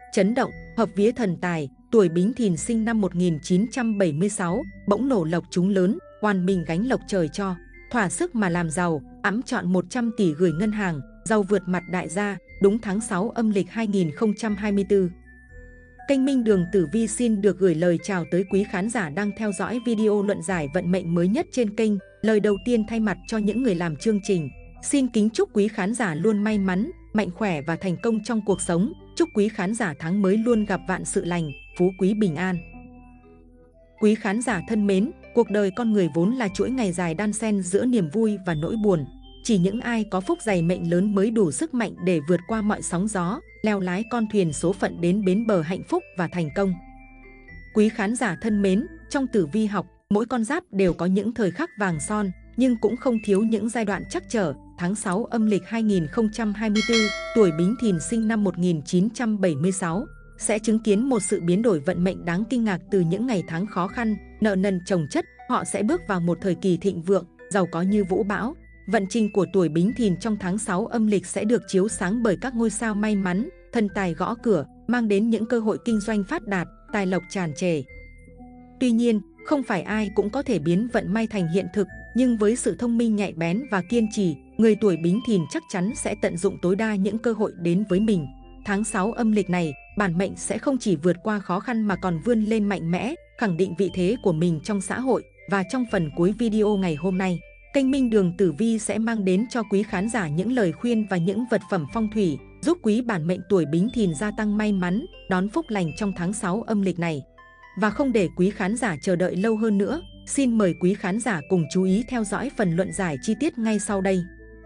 Chấn động, hợp vía thần tài, tuổi Bính Thìn sinh năm 1976, bỗng nổ lộc trúng lớn, oàn mình gánh lộc trời cho, thỏa sức mà làm giàu, ẵm chọn 100 tỷ gửi ngân hàng, giàu vượt mặt đại gia, đúng tháng 6 âm lịch 2024. Kênh Minh Đường Tử Vi xin được gửi lời chào tới quý khán giả đang theo dõi video luận giải vận mệnh mới nhất trên kênh. Lời đầu tiên thay mặt cho những người làm chương trình, xin kính chúc quý khán giả luôn may mắn, mạnh khỏe và thành công trong cuộc sống. Chúc quý khán giả tháng mới luôn gặp vạn sự lành, phú quý bình an. Quý khán giả thân mến, cuộc đời con người vốn là chuỗi ngày dài đan xen giữa niềm vui và nỗi buồn. Chỉ những ai có phúc dày mệnh lớn mới đủ sức mạnh để vượt qua mọi sóng gió, leo lái con thuyền số phận đến bến bờ hạnh phúc và thành công. Quý khán giả thân mến, trong tử vi học, mỗi con giáp đều có những thời khắc vàng son, nhưng cũng không thiếu những giai đoạn trắc trở. Tháng 6 âm lịch 2024, tuổi Bính Thìn sinh năm 1976, sẽ chứng kiến một sự biến đổi vận mệnh đáng kinh ngạc. Từ những ngày tháng khó khăn, nợ nần chồng chất, họ sẽ bước vào một thời kỳ thịnh vượng, giàu có như vũ bão. Vận trình của tuổi Bính Thìn trong tháng 6 âm lịch sẽ được chiếu sáng bởi các ngôi sao may mắn, thần tài gõ cửa, mang đến những cơ hội kinh doanh phát đạt, tài lộc tràn trề. Tuy nhiên, không phải ai cũng có thể biến vận may thành hiện thực, nhưng với sự thông minh nhạy bén và kiên trì, người tuổi Bính Thìn chắc chắn sẽ tận dụng tối đa những cơ hội đến với mình. Tháng 6 âm lịch này, bản mệnh sẽ không chỉ vượt qua khó khăn mà còn vươn lên mạnh mẽ, khẳng định vị thế của mình trong xã hội. Và trong phần cuối video ngày hôm nay, kênh Minh Đường Tử Vi sẽ mang đến cho quý khán giả những lời khuyên và những vật phẩm phong thủy, giúp quý bản mệnh tuổi Bính Thìn gia tăng may mắn, đón phúc lành trong tháng 6 âm lịch này. Và không để quý khán giả chờ đợi lâu hơn nữa, xin mời quý khán giả cùng chú ý theo dõi phần luận giải chi tiết ngay sau đây.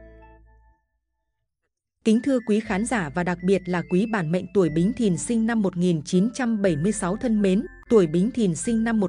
Kính thưa quý khán giả và đặc biệt là quý bản mệnh tuổi Bính Thìn sinh năm 1976 thân mến, tuổi Bính Thìn sinh năm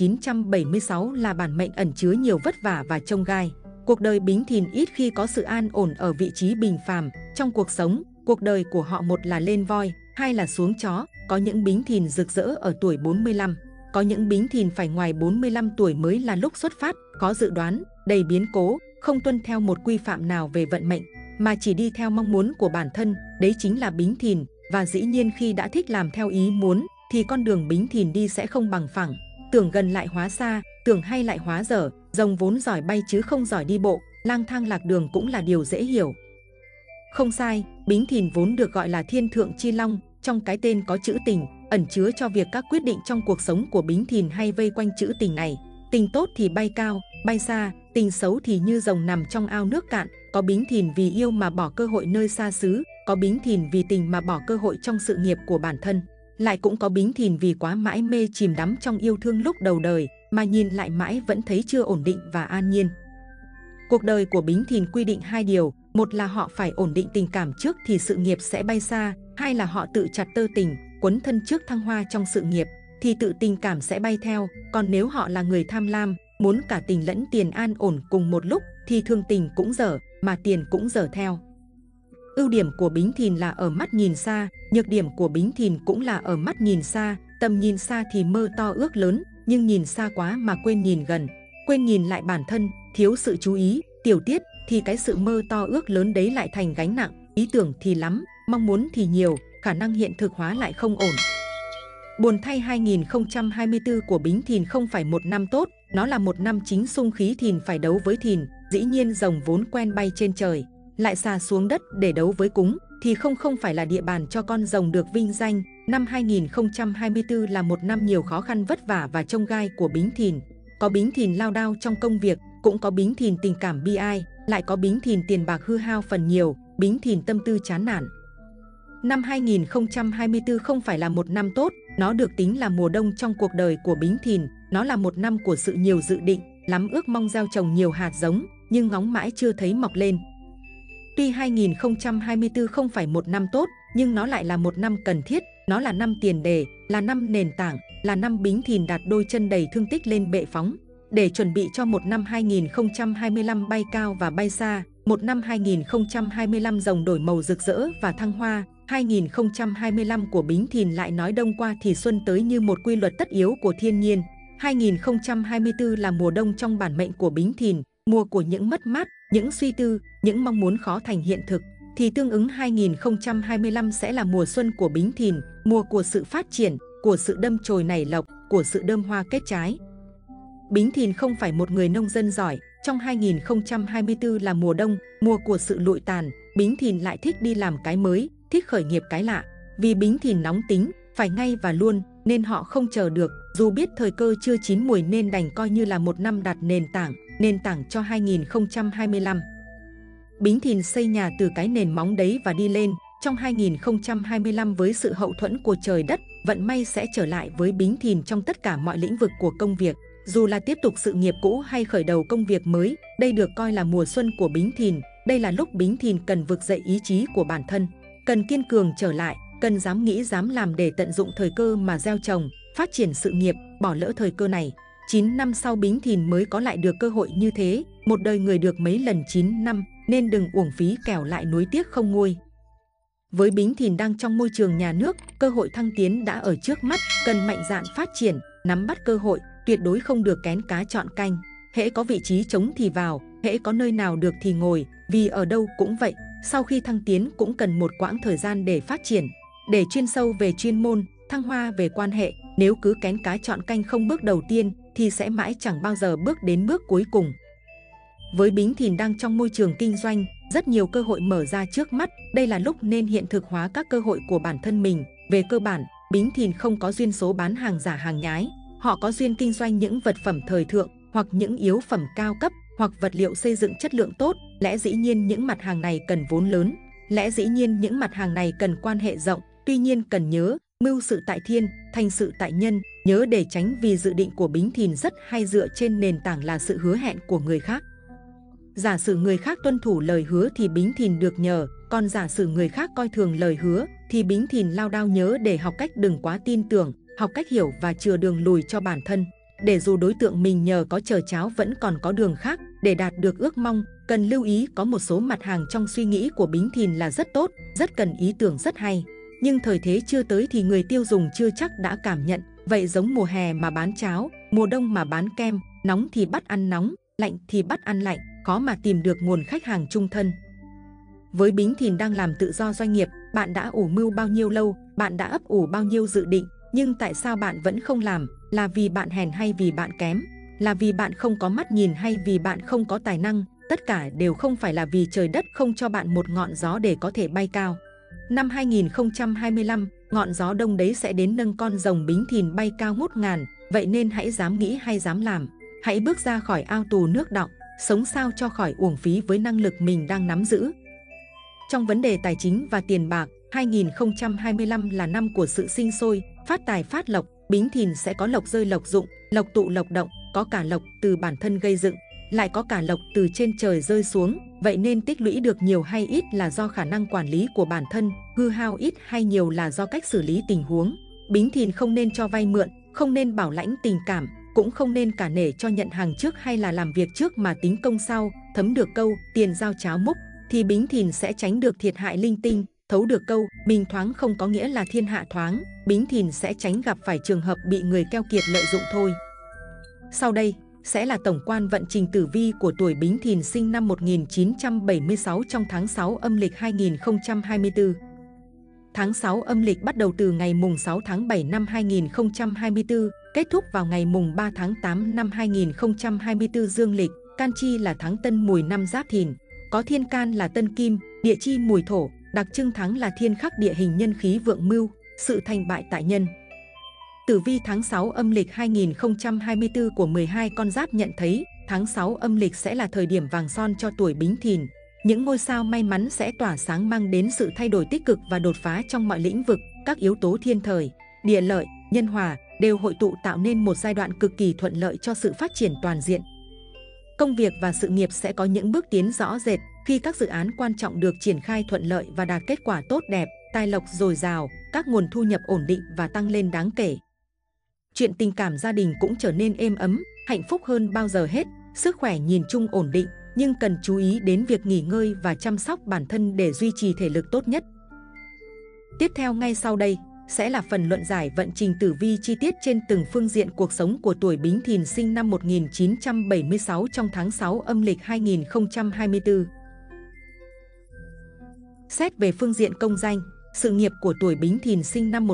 1976 là bản mệnh ẩn chứa nhiều vất vả và chông gai. Cuộc đời Bính Thìn ít khi có sự an ổn ở vị trí bình phàm. Trong cuộc sống, cuộc đời của họ một là lên voi, hai là xuống chó. Có những Bính Thìn rực rỡ ở tuổi 45, có những Bính Thìn phải ngoài 45 tuổi mới là lúc xuất phát, có dự đoán, đầy biến cố, không tuân theo một quy phạm nào về vận mệnh, mà chỉ đi theo mong muốn của bản thân, đấy chính là Bính Thìn. Và dĩ nhiên khi đã thích làm theo ý muốn, thì con đường Bính Thìn đi sẽ không bằng phẳng. Tưởng gần lại hóa xa, tưởng hay lại hóa dở, rồng vốn giỏi bay chứ không giỏi đi bộ, lang thang lạc đường cũng là điều dễ hiểu. Không sai, Bính Thìn vốn được gọi là thiên thượng chi long, trong cái tên có chữ tình, ẩn chứa cho việc các quyết định trong cuộc sống của Bính Thìn hay vây quanh chữ tình này. Tình tốt thì bay cao, bay xa, tình xấu thì như rồng nằm trong ao nước cạn. Có Bính Thìn vì yêu mà bỏ cơ hội nơi xa xứ, có Bính Thìn vì tình mà bỏ cơ hội trong sự nghiệp của bản thân. Lại cũng có Bính Thìn vì quá mãi mê chìm đắm trong yêu thương lúc đầu đời, mà nhìn lại mãi vẫn thấy chưa ổn định và an nhiên. Cuộc đời của Bính Thìn quy định hai điều, một là họ phải ổn định tình cảm trước thì sự nghiệp sẽ bay xa, hai là họ tự chặt tơ tình, quấn thân trước thăng hoa trong sự nghiệp, thì tự tình cảm sẽ bay theo. Còn nếu họ là người tham lam, muốn cả tình lẫn tiền an ổn cùng một lúc, thì thường tình cũng dở, mà tiền cũng dở theo. Ưu điểm của Bính Thìn là ở mắt nhìn xa, nhược điểm của Bính Thìn cũng là ở mắt nhìn xa. Tầm nhìn xa thì mơ to ước lớn, nhưng nhìn xa quá mà quên nhìn gần, quên nhìn lại bản thân, thiếu sự chú ý, tiểu tiết, thì cái sự mơ to ước lớn đấy lại thành gánh nặng. Ý tưởng thì lắm, mong muốn thì nhiều, khả năng hiện thực hóa lại không ổn. Buồn thay 2024 của Bính Thìn không phải một năm tốt, nó là một năm chính xung khí Thìn phải đấu với Thìn. Dĩ nhiên rồng vốn quen bay trên trời, lại xà xuống đất để đấu với cúng, thì không phải là địa bàn cho con rồng được vinh danh. Năm 2024 là một năm nhiều khó khăn vất vả và chông gai của Bính Thìn. Có Bính Thìn lao đao trong công việc, cũng có Bính Thìn tình cảm bi ai, lại có Bính Thìn tiền bạc hư hao phần nhiều, Bính Thìn tâm tư chán nản. Năm 2024 không phải là một năm tốt, nó được tính là mùa đông trong cuộc đời của Bính Thìn. Nó là một năm của sự nhiều dự định, lắm ước mong gieo trồng nhiều hạt giống, nhưng ngóng mãi chưa thấy mọc lên. Tuy 2024 không phải một năm tốt, nhưng nó lại là một năm cần thiết. Nó là năm tiền đề, là năm nền tảng, là năm Bính Thìn đặt đôi chân đầy thương tích lên bệ phóng, để chuẩn bị cho một năm 2025 bay cao và bay xa. Một năm 2025 rồng đổi màu rực rỡ và thăng hoa. 2025 của Bính Thìn lại nói đông qua thì xuân tới như một quy luật tất yếu của thiên nhiên. 2024 là mùa đông trong bản mệnh của Bính Thìn, mùa của những mất mát, những suy tư, những mong muốn khó thành hiện thực. thì tương ứng 2025 sẽ là mùa xuân của Bính Thìn, mùa của sự phát triển, của sự đâm chồi nảy lộc, của sự đơm hoa kết trái. Bính Thìn không phải một người nông dân giỏi, trong 2024 là mùa đông, mùa của sự lụi tàn, Bính Thìn lại thích đi làm cái mới, thích khởi nghiệp cái lạ. Vì Bính Thìn nóng tính, phải ngay và luôn, nên họ không chờ được, dù biết thời cơ chưa chín mùi nên đành coi như là một năm đặt nền tảng cho 2025. Bính Thìn xây nhà từ cái nền móng đấy và đi lên. Trong 2025 với sự hậu thuẫn của trời đất, vận may sẽ trở lại với Bính Thìn trong tất cả mọi lĩnh vực của công việc. Dù là tiếp tục sự nghiệp cũ hay khởi đầu công việc mới, đây được coi là mùa xuân của Bính Thìn. Đây là lúc Bính Thìn cần vực dậy ý chí của bản thân, cần kiên cường trở lại, cần dám nghĩ dám làm để tận dụng thời cơ mà gieo trồng, phát triển sự nghiệp. Bỏ lỡ thời cơ này, 9 năm sau Bính Thìn mới có lại được cơ hội như thế. Một đời người được mấy lần 9 năm, nên đừng uổng phí kẻo lại nuối tiếc không nguôi. Với Bính Thìn đang trong môi trường nhà nước, cơ hội thăng tiến đã ở trước mắt, cần mạnh dạn phát triển, nắm bắt cơ hội, tuyệt đối không được kén cá chọn canh. Hễ có vị trí trống thì vào, hễ có nơi nào được thì ngồi, vì ở đâu cũng vậy, sau khi thăng tiến cũng cần một quãng thời gian để phát triển, để chuyên sâu về chuyên môn, thăng hoa về quan hệ. Nếu cứ kén cá chọn canh không bước đầu tiên thì sẽ mãi chẳng bao giờ bước đến bước cuối cùng. Với Bính Thìn đang trong môi trường kinh doanh, rất nhiều cơ hội mở ra trước mắt, đây là lúc nên hiện thực hóa các cơ hội của bản thân mình. Về cơ bản, Bính Thìn không có duyên số bán hàng giả hàng nhái, họ có duyên kinh doanh những vật phẩm thời thượng, hoặc những yếu phẩm cao cấp, hoặc vật liệu xây dựng chất lượng tốt. Lẽ dĩ nhiên những mặt hàng này cần vốn lớn, lẽ dĩ nhiên những mặt hàng này cần quan hệ rộng, tuy nhiên cần nhớ, mưu sự tại thiên, thành sự tại nhân, nhớ để tránh vì dự định của Bính Thìn rất hay dựa trên nền tảng là sự hứa hẹn của người khác. Giả sử người khác tuân thủ lời hứa thì Bính Thìn được nhờ, còn giả sử người khác coi thường lời hứa thì Bính Thìn lao đao nhớ để học cách đừng quá tin tưởng, học cách hiểu và chừa đường lùi cho bản thân. Để dù đối tượng mình nhờ có chờ cháo vẫn còn có đường khác để đạt được ước mong. Cần lưu ý có một số mặt hàng trong suy nghĩ của Bính Thìn là rất tốt, rất cần ý tưởng rất hay. Nhưng thời thế chưa tới thì người tiêu dùng chưa chắc đã cảm nhận. Vậy giống mùa hè mà bán cháo, mùa đông mà bán kem, nóng thì bắt ăn nóng, lạnh thì bắt ăn lạnh, khó mà tìm được nguồn khách hàng trung thân. Với Bính Thìn đang làm tự do doanh nghiệp, bạn đã ủ mưu bao nhiêu lâu, bạn đã ấp ủ bao nhiêu dự định, nhưng tại sao bạn vẫn không làm? Là vì bạn hèn hay vì bạn kém? Là vì bạn không có mắt nhìn hay vì bạn không có tài năng? Tất cả đều không phải là vì trời đất không cho bạn một ngọn gió để có thể bay cao. Năm 2025, ngọn gió đông đấy sẽ đến nâng con rồng Bính Thìn bay cao ngút ngàn. Vậy nên hãy dám nghĩ hay dám làm. Hãy bước ra khỏi ao tù nước đọng, sống sao cho khỏi uổng phí với năng lực mình đang nắm giữ. Trong vấn đề tài chính và tiền bạc, 2025 là năm của sự sinh sôi, phát tài phát lộc. Bính Thìn sẽ có lộc rơi lộc dụng, lộc tụ lộc động, có cả lộc từ bản thân gây dựng, lại có cả lộc từ trên trời rơi xuống. Vậy nên tích lũy được nhiều hay ít là do khả năng quản lý của bản thân, hư hao ít hay nhiều là do cách xử lý tình huống. Bính Thìn không nên cho vay mượn, không nên bảo lãnh tình cảm, cũng không nên cả nể cho nhận hàng trước hay là làm việc trước mà tính công sau. Thấm được câu tiền giao cháo múc thì Bính Thìn sẽ tránh được thiệt hại linh tinh. Thấu được câu mình thoáng không có nghĩa là thiên hạ thoáng, Bính Thìn sẽ tránh gặp phải trường hợp bị người keo kiệt lợi dụng thôi. Sau đây sẽ là tổng quan vận trình tử vi của tuổi Bính Thìn sinh năm 1976 trong tháng 6 âm lịch 2024. Tháng 6 âm lịch bắt đầu từ ngày mùng 6 tháng 7 năm 2024, kết thúc vào ngày mùng 3 tháng 8 năm 2024 dương lịch. Can chi là tháng Tân Mùi năm Giáp Thìn, có thiên can là Tân Kim, địa chi Mùi Thổ. Đặc trưng tháng là thiên khắc địa hình nhân khí vượng mưu, sự thành bại tại nhân. Tử vi tháng 6 âm lịch 2024 của 12 con giáp nhận thấy, tháng 6 âm lịch sẽ là thời điểm vàng son cho tuổi Bính Thìn. Những ngôi sao may mắn sẽ tỏa sáng mang đến sự thay đổi tích cực và đột phá trong mọi lĩnh vực. Các yếu tố thiên thời, địa lợi, nhân hòa đều hội tụ tạo nên một giai đoạn cực kỳ thuận lợi cho sự phát triển toàn diện. Công việc và sự nghiệp sẽ có những bước tiến rõ rệt khi các dự án quan trọng được triển khai thuận lợi và đạt kết quả tốt đẹp, tài lộc dồi dào, các nguồn thu nhập ổn định và tăng lên đáng kể. Chuyện tình cảm gia đình cũng trở nên êm ấm, hạnh phúc hơn bao giờ hết. Sức khỏe nhìn chung ổn định, nhưng cần chú ý đến việc nghỉ ngơi và chăm sóc bản thân để duy trì thể lực tốt nhất. Tiếp theo ngay sau đây sẽ là phần luận giải vận trình tử vi chi tiết trên từng phương diện cuộc sống của tuổi Bính Thìn sinh năm 1976 trong tháng 6 âm lịch 2024. Xét về phương diện công danh, sự nghiệp của tuổi Bính Thìn sinh năm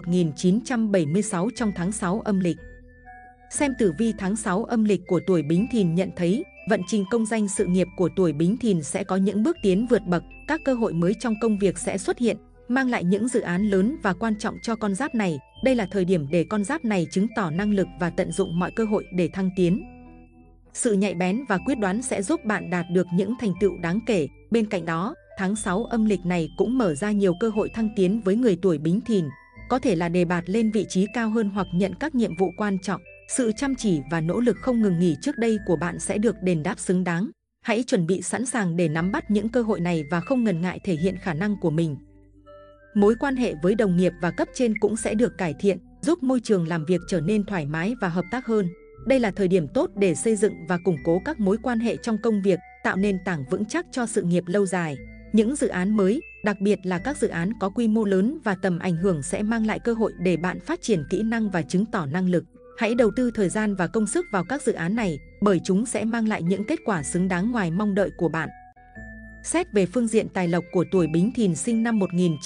1976 trong tháng 6 âm lịch. Xem tử vi tháng 6 âm lịch của tuổi Bính Thìn nhận thấy, vận trình công danh sự nghiệp của tuổi Bính Thìn sẽ có những bước tiến vượt bậc, các cơ hội mới trong công việc sẽ xuất hiện, mang lại những dự án lớn và quan trọng cho con giáp này. Đây là thời điểm để con giáp này chứng tỏ năng lực và tận dụng mọi cơ hội để thăng tiến. Sự nhạy bén và quyết đoán sẽ giúp bạn đạt được những thành tựu đáng kể. Bên cạnh đó, tháng 6 âm lịch này cũng mở ra nhiều cơ hội thăng tiến với người tuổi Bính Thìn, có thể là đề bạt lên vị trí cao hơn hoặc nhận các nhiệm vụ quan trọng. Sự chăm chỉ và nỗ lực không ngừng nghỉ trước đây của bạn sẽ được đền đáp xứng đáng. Hãy chuẩn bị sẵn sàng để nắm bắt những cơ hội này và không ngần ngại thể hiện khả năng của mình. Mối quan hệ với đồng nghiệp và cấp trên cũng sẽ được cải thiện, giúp môi trường làm việc trở nên thoải mái và hợp tác hơn. Đây là thời điểm tốt để xây dựng và củng cố các mối quan hệ trong công việc, tạo nền tảng vững chắc cho sự nghiệp lâu dài. Những dự án mới, đặc biệt là các dự án có quy mô lớn và tầm ảnh hưởng sẽ mang lại cơ hội để bạn phát triển kỹ năng và chứng tỏ năng lực. Hãy đầu tư thời gian và công sức vào các dự án này, bởi chúng sẽ mang lại những kết quả xứng đáng ngoài mong đợi của bạn. Xét về phương diện tài lộc của tuổi Bính Thìn sinh năm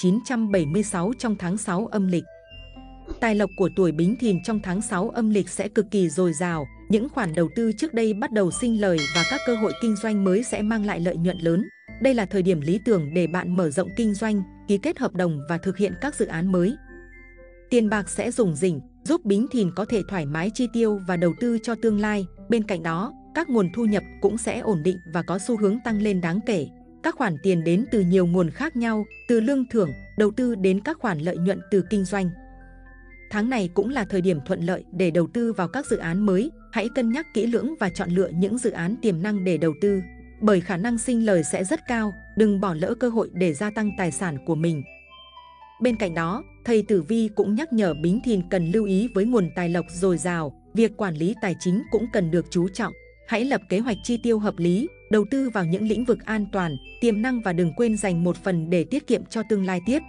1976 trong tháng 6 âm lịch. Tài lộc của tuổi Bính Thìn trong tháng 6 âm lịch sẽ cực kỳ dồi dào, những khoản đầu tư trước đây bắt đầu sinh lời và các cơ hội kinh doanh mới sẽ mang lại lợi nhuận lớn. Đây là thời điểm lý tưởng để bạn mở rộng kinh doanh, ký kết hợp đồng và thực hiện các dự án mới. Tiền bạc sẽ rủng rỉnh, giúp Bính Thìn có thể thoải mái chi tiêu và đầu tư cho tương lai. Bên cạnh đó, các nguồn thu nhập cũng sẽ ổn định và có xu hướng tăng lên đáng kể. Các khoản tiền đến từ nhiều nguồn khác nhau, từ lương thưởng, đầu tư đến các khoản lợi nhuận từ kinh doanh. Tháng này cũng là thời điểm thuận lợi để đầu tư vào các dự án mới. Hãy cân nhắc kỹ lưỡng và chọn lựa những dự án tiềm năng để đầu tư, bởi khả năng sinh lời sẽ rất cao. Đừng bỏ lỡ cơ hội để gia tăng tài sản của mình. Bên cạnh đó, thầy Tử Vi cũng nhắc nhở Bính Thìn cần lưu ý với nguồn tài lộc dồi dào, việc quản lý tài chính cũng cần được chú trọng. Hãy lập kế hoạch chi tiêu hợp lý, đầu tư vào những lĩnh vực an toàn, tiềm năng và đừng quên dành một phần để tiết kiệm cho tương lai tiếp.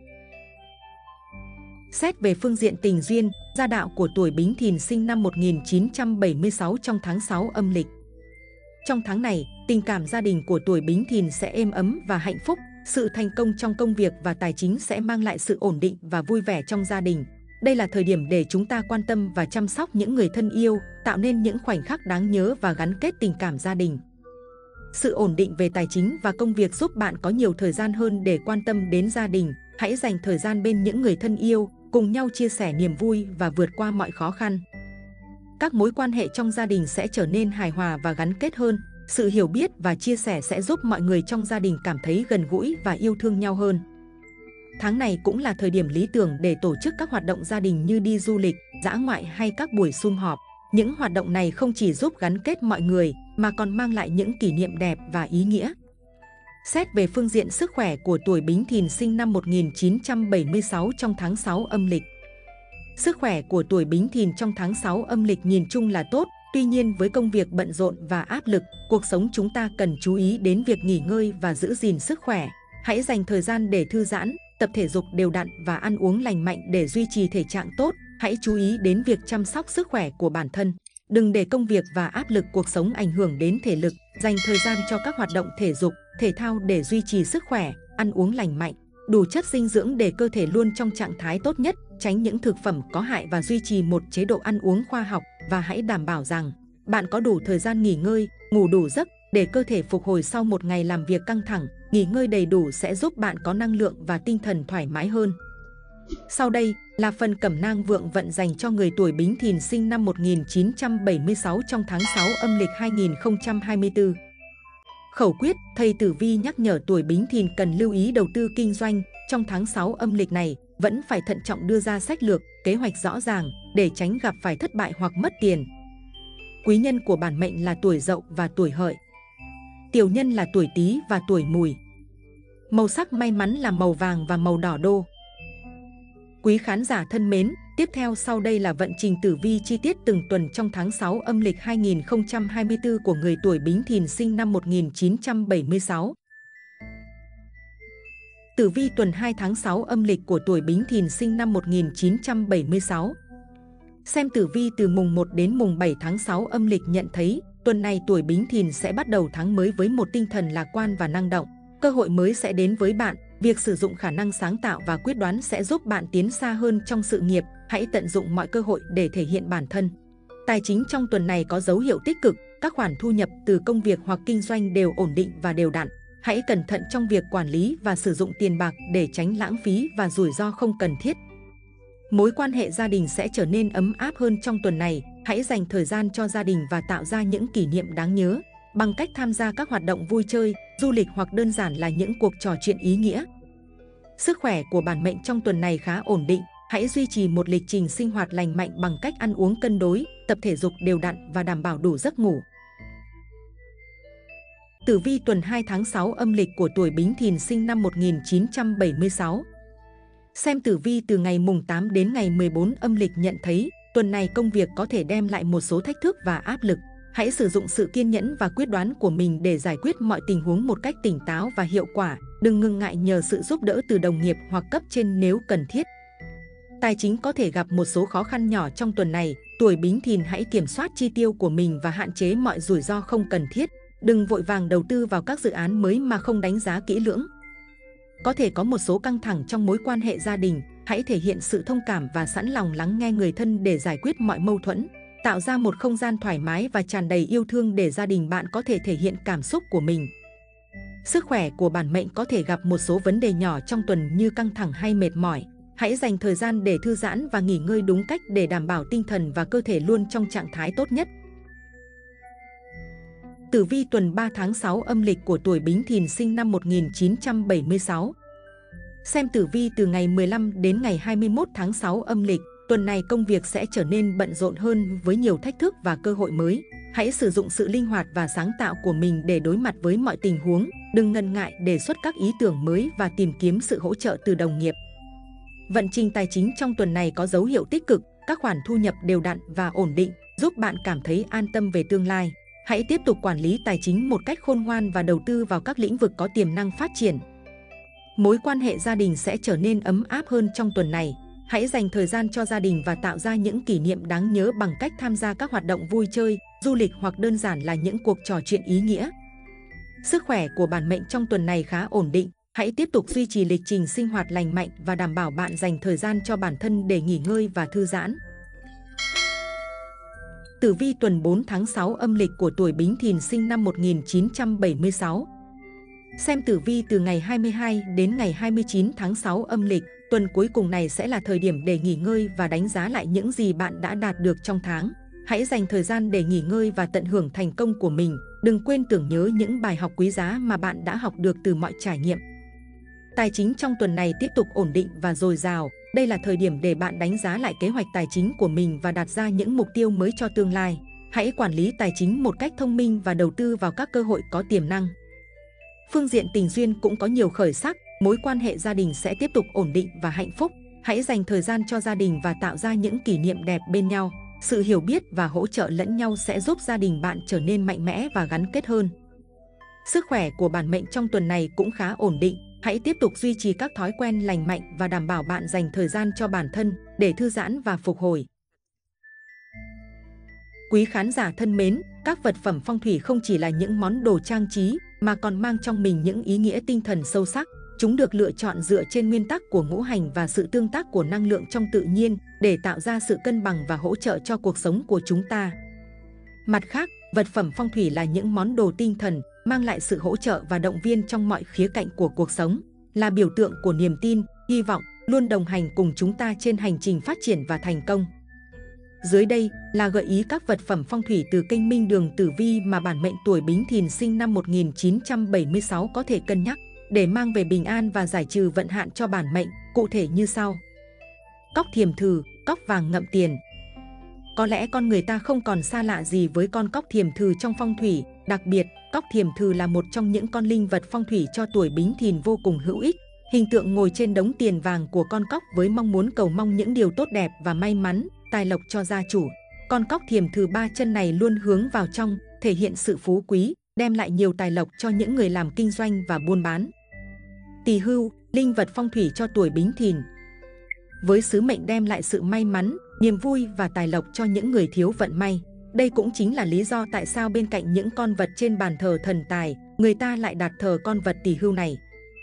Xét về phương diện tình duyên, gia đạo của tuổi Bính Thìn sinh năm 1976 trong tháng 6 âm lịch. Trong tháng này, tình cảm gia đình của tuổi Bính Thìn sẽ êm ấm và hạnh phúc. Sự thành công trong công việc và tài chính sẽ mang lại sự ổn định và vui vẻ trong gia đình. Đây là thời điểm để chúng ta quan tâm và chăm sóc những người thân yêu, tạo nên những khoảnh khắc đáng nhớ và gắn kết tình cảm gia đình. Sự ổn định về tài chính và công việc giúp bạn có nhiều thời gian hơn để quan tâm đến gia đình. Hãy dành thời gian bên những người thân yêu, cùng nhau chia sẻ niềm vui và vượt qua mọi khó khăn. Các mối quan hệ trong gia đình sẽ trở nên hài hòa và gắn kết hơn. Sự hiểu biết và chia sẻ sẽ giúp mọi người trong gia đình cảm thấy gần gũi và yêu thương nhau hơn. Tháng này cũng là thời điểm lý tưởng để tổ chức các hoạt động gia đình như đi du lịch, dã ngoại hay các buổi sum họp. Những hoạt động này không chỉ giúp gắn kết mọi người mà còn mang lại những kỷ niệm đẹp và ý nghĩa. Xét về phương diện sức khỏe của tuổi Bính Thìn sinh năm 1976 trong tháng 6 âm lịch. Sức khỏe của tuổi Bính Thìn trong tháng 6 âm lịch nhìn chung là tốt. Tuy nhiên với công việc bận rộn và áp lực, cuộc sống chúng ta cần chú ý đến việc nghỉ ngơi và giữ gìn sức khỏe. Hãy dành thời gian để thư giãn, tập thể dục đều đặn và ăn uống lành mạnh để duy trì thể trạng tốt. Hãy chú ý đến việc chăm sóc sức khỏe của bản thân. Đừng để công việc và áp lực cuộc sống ảnh hưởng đến thể lực. Dành thời gian cho các hoạt động thể dục, thể thao để duy trì sức khỏe, ăn uống lành mạnh, đủ chất dinh dưỡng để cơ thể luôn trong trạng thái tốt nhất, tránh những thực phẩm có hại và duy trì một chế độ ăn uống khoa học. Và hãy đảm bảo rằng bạn có đủ thời gian nghỉ ngơi, ngủ đủ giấc để cơ thể phục hồi sau một ngày làm việc căng thẳng. Nghỉ ngơi đầy đủ sẽ giúp bạn có năng lượng và tinh thần thoải mái hơn. Sau đây là phần cẩm nang vượng vận dành cho người tuổi Bính Thìn sinh năm 1976 trong tháng 6 âm lịch 2024. Khẩu quyết, thầy Tử Vi nhắc nhở tuổi Bính Thìn cần lưu ý đầu tư kinh doanh. Trong tháng 6 âm lịch này, vẫn phải thận trọng đưa ra sách lược, kế hoạch rõ ràng để tránh gặp phải thất bại hoặc mất tiền. Quý nhân của bản mệnh là tuổi Dậu và tuổi Hợi. Tiểu nhân là tuổi Tý và tuổi Mùi. Màu sắc may mắn là màu vàng và màu đỏ đô. Quý khán giả thân mến, tiếp theo sau đây là vận trình tử vi chi tiết từng tuần trong tháng 6 âm lịch 2024 của người tuổi Bính Thìn sinh năm 1976. Tử vi tuần 2 tháng 6 âm lịch của tuổi Bính Thìn sinh năm 1976. Xem tử vi từ mùng 1 đến mùng 7 tháng 6 âm lịch nhận thấy, tuần này tuổi Bính Thìn sẽ bắt đầu tháng mới với một tinh thần lạc quan và năng động. Cơ hội mới sẽ đến với bạn, Việc sử dụng khả năng sáng tạo và quyết đoán sẽ giúp bạn tiến xa hơn trong sự nghiệp. Hãy tận dụng mọi cơ hội để thể hiện bản thân. Tài chính trong tuần này có dấu hiệu tích cực, các khoản thu nhập từ công việc hoặc kinh doanh đều ổn định và đều đặn. Hãy cẩn thận trong việc quản lý và sử dụng tiền bạc để tránh lãng phí và rủi ro không cần thiết. Mối quan hệ gia đình sẽ trở nên ấm áp hơn trong tuần này. Hãy dành thời gian cho gia đình và tạo ra những kỷ niệm đáng nhớ bằng cách tham gia các hoạt động vui chơi, du lịch hoặc đơn giản là những cuộc trò chuyện ý nghĩa. Sức khỏe của bản mệnh trong tuần này khá ổn định. Hãy duy trì một lịch trình sinh hoạt lành mạnh bằng cách ăn uống cân đối, tập thể dục đều đặn và đảm bảo đủ giấc ngủ. Tử vi tuần 2 tháng 6 âm lịch của tuổi Bính Thìn sinh năm 1976. Xem tử vi từ ngày mùng 8 đến ngày 14 âm lịch nhận thấy, tuần này công việc có thể đem lại một số thách thức và áp lực. Hãy sử dụng sự kiên nhẫn và quyết đoán của mình để giải quyết mọi tình huống một cách tỉnh táo và hiệu quả. Đừng ngần ngại nhờ sự giúp đỡ từ đồng nghiệp hoặc cấp trên nếu cần thiết. Tài chính có thể gặp một số khó khăn nhỏ trong tuần này. Tuổi Bính Thìn hãy kiểm soát chi tiêu của mình và hạn chế mọi rủi ro không cần thiết. Đừng vội vàng đầu tư vào các dự án mới mà không đánh giá kỹ lưỡng. Có thể có một số căng thẳng trong mối quan hệ gia đình. Hãy thể hiện sự thông cảm và sẵn lòng lắng nghe người thân để giải quyết mọi mâu thuẫn. Tạo ra một không gian thoải mái và tràn đầy yêu thương để gia đình bạn có thể thể hiện cảm xúc của mình. Sức khỏe của bản mệnh có thể gặp một số vấn đề nhỏ trong tuần như căng thẳng hay mệt mỏi. Hãy dành thời gian để thư giãn và nghỉ ngơi đúng cách để đảm bảo tinh thần và cơ thể luôn trong trạng thái tốt nhất. Tử vi tuần 3 tháng 6 âm lịch của tuổi Bính Thìn sinh năm 1976. Xem tử vi từ ngày 15 đến ngày 21 tháng 6 âm lịch, tuần này công việc sẽ trở nên bận rộn hơn với nhiều thách thức và cơ hội mới. Hãy sử dụng sự linh hoạt và sáng tạo của mình để đối mặt với mọi tình huống. Đừng ngần ngại đề xuất các ý tưởng mới và tìm kiếm sự hỗ trợ từ đồng nghiệp. Vận trình tài chính trong tuần này có dấu hiệu tích cực, các khoản thu nhập đều đặn và ổn định, giúp bạn cảm thấy an tâm về tương lai. Hãy tiếp tục quản lý tài chính một cách khôn ngoan và đầu tư vào các lĩnh vực có tiềm năng phát triển. Mối quan hệ gia đình sẽ trở nên ấm áp hơn trong tuần này. Hãy dành thời gian cho gia đình và tạo ra những kỷ niệm đáng nhớ bằng cách tham gia các hoạt động vui chơi, du lịch hoặc đơn giản là những cuộc trò chuyện ý nghĩa. Sức khỏe của bản mệnh trong tuần này khá ổn định. Hãy tiếp tục duy trì lịch trình sinh hoạt lành mạnh và đảm bảo bạn dành thời gian cho bản thân để nghỉ ngơi và thư giãn. Tử vi tuần 4 tháng 6 âm lịch của tuổi Bính Thìn sinh năm 1976. Xem tử vi từ ngày 22 đến ngày 29 tháng 6 âm lịch, tuần cuối cùng này sẽ là thời điểm để nghỉ ngơi và đánh giá lại những gì bạn đã đạt được trong tháng. Hãy dành thời gian để nghỉ ngơi và tận hưởng thành công của mình. Đừng quên tưởng nhớ những bài học quý giá mà bạn đã học được từ mọi trải nghiệm. Tài chính trong tuần này tiếp tục ổn định và dồi dào. Đây là thời điểm để bạn đánh giá lại kế hoạch tài chính của mình và đặt ra những mục tiêu mới cho tương lai. Hãy quản lý tài chính một cách thông minh và đầu tư vào các cơ hội có tiềm năng. Phương diện tình duyên cũng có nhiều khởi sắc, mối quan hệ gia đình sẽ tiếp tục ổn định và hạnh phúc. Hãy dành thời gian cho gia đình và tạo ra những kỷ niệm đẹp bên nhau. Sự hiểu biết và hỗ trợ lẫn nhau sẽ giúp gia đình bạn trở nên mạnh mẽ và gắn kết hơn. Sức khỏe của bản mệnh trong tuần này cũng khá ổn định. Hãy tiếp tục duy trì các thói quen lành mạnh và đảm bảo bạn dành thời gian cho bản thân để thư giãn và phục hồi. Quý khán giả thân mến, các vật phẩm phong thủy không chỉ là những món đồ trang trí mà còn mang trong mình những ý nghĩa tinh thần sâu sắc. Chúng được lựa chọn dựa trên nguyên tắc của ngũ hành và sự tương tác của năng lượng trong tự nhiên để tạo ra sự cân bằng và hỗ trợ cho cuộc sống của chúng ta. Mặt khác, vật phẩm phong thủy là những món đồ tinh thần, mang lại sự hỗ trợ và động viên trong mọi khía cạnh của cuộc sống, là biểu tượng của niềm tin, hy vọng, luôn đồng hành cùng chúng ta trên hành trình phát triển và thành công. Dưới đây là gợi ý các vật phẩm phong thủy từ kênh Minh Đường Tử Vi mà bản mệnh tuổi Bính Thìn sinh năm 1976 có thể cân nhắc để mang về bình an và giải trừ vận hạn cho bản mệnh, cụ thể như sau. Cóc thiềm thừ, cóc vàng ngậm tiền. Có lẽ con người ta không còn xa lạ gì với con cóc thiềm thừ trong phong thủy, đặc biệt, cóc thiềm thừ là một trong những con linh vật phong thủy cho tuổi Bính Thìn vô cùng hữu ích. Hình tượng ngồi trên đống tiền vàng của con cóc với mong muốn cầu mong những điều tốt đẹp và may mắn, tài lộc cho gia chủ. Con cóc thiềm thừ ba chân này luôn hướng vào trong, thể hiện sự phú quý, đem lại nhiều tài lộc cho những người làm kinh doanh và buôn bán. Tỳ hưu, linh vật phong thủy cho tuổi Bính Thìn. Với sứ mệnh đem lại sự may mắn, niềm vui và tài lộc cho những người thiếu vận may. Đây cũng chính là lý do tại sao bên cạnh những con vật trên bàn thờ thần tài, người ta lại đặt thờ con vật tỳ hưu này.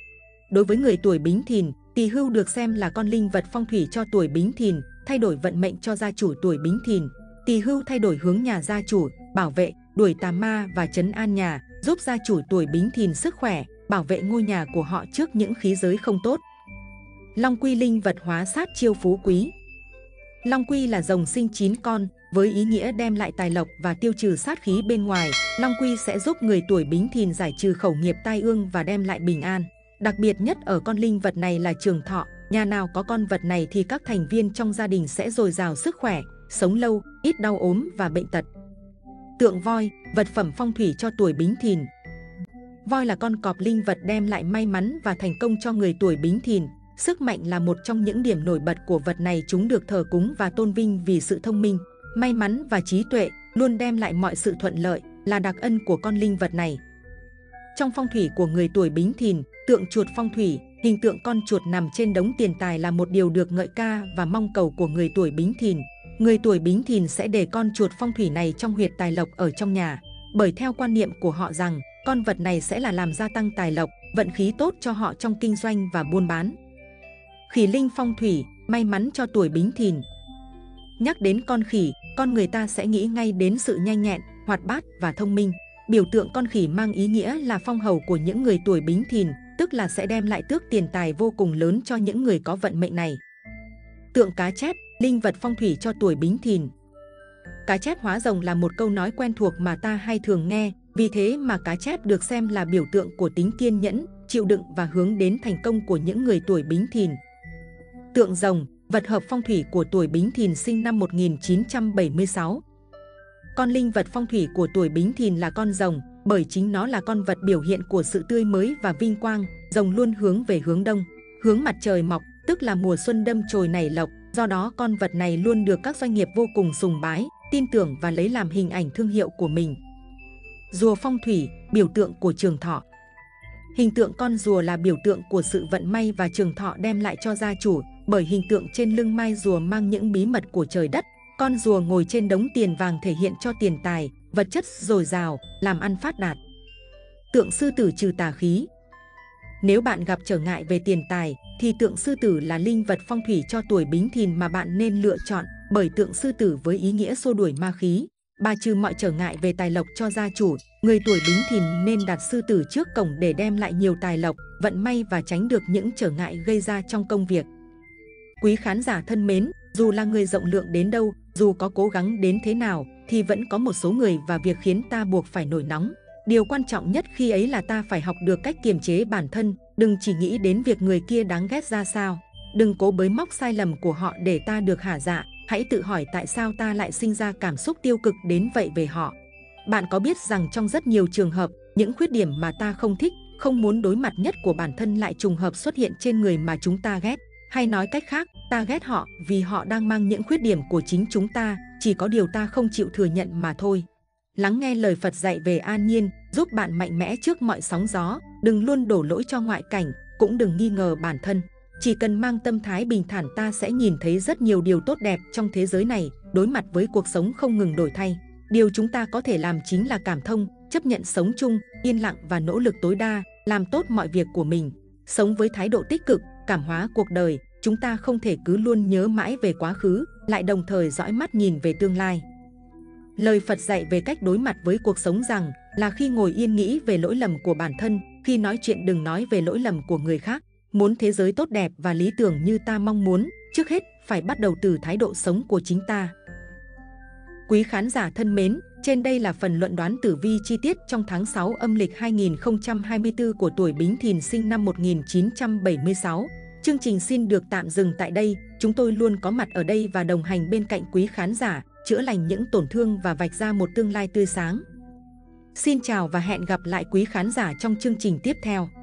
Đối với người tuổi Bính Thìn, Tỳ Hưu được xem là con linh vật phong thủy cho tuổi Bính Thìn, thay đổi vận mệnh cho gia chủ tuổi Bính Thìn. Tỳ Hưu thay đổi hướng nhà gia chủ, bảo vệ, đuổi tà ma và trấn an nhà, giúp gia chủ tuổi Bính Thìn sức khỏe, bảo vệ ngôi nhà của họ trước những khí giới không tốt. Long Quy linh vật hóa sát chiêu phú quý. Long Quy là rồng sinh 9 con, với ý nghĩa đem lại tài lộc và tiêu trừ sát khí bên ngoài. Long Quy sẽ giúp người tuổi Bính Thìn giải trừ khẩu nghiệp tai ương và đem lại bình an. Đặc biệt nhất ở con linh vật này là trường thọ. Nhà nào có con vật này thì các thành viên trong gia đình sẽ dồi dào sức khỏe, sống lâu, ít đau ốm và bệnh tật. Tượng voi, vật phẩm phong thủy cho tuổi Bính Thìn. Voi là con cọp linh vật đem lại may mắn và thành công cho người tuổi Bính Thìn. Sức mạnh là một trong những điểm nổi bật của vật này, chúng được thờ cúng và tôn vinh vì sự thông minh, may mắn và trí tuệ, luôn đem lại mọi sự thuận lợi, là đặc ân của con linh vật này. Trong phong thủy của người tuổi Bính Thìn, tượng chuột phong thủy, hình tượng con chuột nằm trên đống tiền tài là một điều được ngợi ca và mong cầu của người tuổi Bính Thìn. Người tuổi Bính Thìn sẽ để con chuột phong thủy này trong huyệt tài lộc ở trong nhà, bởi theo quan niệm của họ rằng con vật này sẽ là làm gia tăng tài lộc, vận khí tốt cho họ trong kinh doanh và buôn bán. Khỉ linh phong thủy, may mắn cho tuổi Bính Thìn. Nhắc đến con khỉ, con người ta sẽ nghĩ ngay đến sự nhanh nhẹn, hoạt bát và thông minh. Biểu tượng con khỉ mang ý nghĩa là phong hầu của những người tuổi Bính Thìn, tức là sẽ đem lại tước tiền tài vô cùng lớn cho những người có vận mệnh này. Tượng cá chép, linh vật phong thủy cho tuổi Bính Thìn. Cá chép hóa rồng là một câu nói quen thuộc mà ta hay thường nghe, vì thế mà cá chép được xem là biểu tượng của tính kiên nhẫn, chịu đựng và hướng đến thành công của những người tuổi Bính Thìn. Tượng rồng, vật hợp phong thủy của tuổi Bính Thìn sinh năm 1976. Con linh vật phong thủy của tuổi Bính Thìn là con rồng, bởi chính nó là con vật biểu hiện của sự tươi mới và vinh quang. Rồng luôn hướng về hướng đông, hướng mặt trời mọc, tức là mùa xuân đâm chồi nảy lộc. Do đó con vật này luôn được các doanh nghiệp vô cùng sùng bái, tin tưởng và lấy làm hình ảnh thương hiệu của mình. Rùa phong thủy, biểu tượng của trường thọ. Hình tượng con rùa là biểu tượng của sự vận may và trường thọ đem lại cho gia chủ, bởi hình tượng trên lưng mai rùa mang những bí mật của trời đất. Con rùa ngồi trên đống tiền vàng thể hiện cho tiền tài, vật chất dồi dào, làm ăn phát đạt. Tượng sư tử trừ tà khí. Nếu bạn gặp trở ngại về tiền tài, thì tượng sư tử là linh vật phong thủy cho tuổi Bính Thìn mà bạn nên lựa chọn, bởi tượng sư tử với ý nghĩa xua đuổi ma khí, bà trừ mọi trở ngại về tài lộc cho gia chủ. Người tuổi Bính Thìn nên đặt sư tử trước cổng để đem lại nhiều tài lộc, vận may và tránh được những trở ngại gây ra trong công việc. Quý khán giả thân mến, dù là người rộng lượng đến đâu, dù có cố gắng đến thế nào, thì vẫn có một số người và việc khiến ta buộc phải nổi nóng. Điều quan trọng nhất khi ấy là ta phải học được cách kiềm chế bản thân, đừng chỉ nghĩ đến việc người kia đáng ghét ra sao. Đừng cố bới móc sai lầm của họ để ta được hả dạ, hãy tự hỏi tại sao ta lại sinh ra cảm xúc tiêu cực đến vậy về họ. Bạn có biết rằng trong rất nhiều trường hợp, những khuyết điểm mà ta không thích, không muốn đối mặt nhất của bản thân lại trùng hợp xuất hiện trên người mà chúng ta ghét. Hay nói cách khác, ta ghét họ vì họ đang mang những khuyết điểm của chính chúng ta, chỉ có điều ta không chịu thừa nhận mà thôi. Lắng nghe lời Phật dạy về an nhiên, giúp bạn mạnh mẽ trước mọi sóng gió, đừng luôn đổ lỗi cho ngoại cảnh, cũng đừng nghi ngờ bản thân. Chỉ cần mang tâm thái bình thản ta sẽ nhìn thấy rất nhiều điều tốt đẹp trong thế giới này, đối mặt với cuộc sống không ngừng đổi thay. Điều chúng ta có thể làm chính là cảm thông, chấp nhận sống chung, yên lặng và nỗ lực tối đa, làm tốt mọi việc của mình. Sống với thái độ tích cực, cảm hóa cuộc đời, chúng ta không thể cứ luôn nhớ mãi về quá khứ, lại đồng thời dõi mắt nhìn về tương lai. Lời Phật dạy về cách đối mặt với cuộc sống rằng là khi ngồi yên nghĩ về lỗi lầm của bản thân, khi nói chuyện đừng nói về lỗi lầm của người khác. Muốn thế giới tốt đẹp và lý tưởng như ta mong muốn, trước hết phải bắt đầu từ thái độ sống của chính ta. Quý khán giả thân mến, trên đây là phần luận đoán tử vi chi tiết trong tháng 6 âm lịch 2024 của tuổi Bính Thìn sinh năm 1976. Chương trình xin được tạm dừng tại đây. Chúng tôi luôn có mặt ở đây và đồng hành bên cạnh quý khán giả, chữa lành những tổn thương và vạch ra một tương lai tươi sáng. Xin chào và hẹn gặp lại quý khán giả trong chương trình tiếp theo.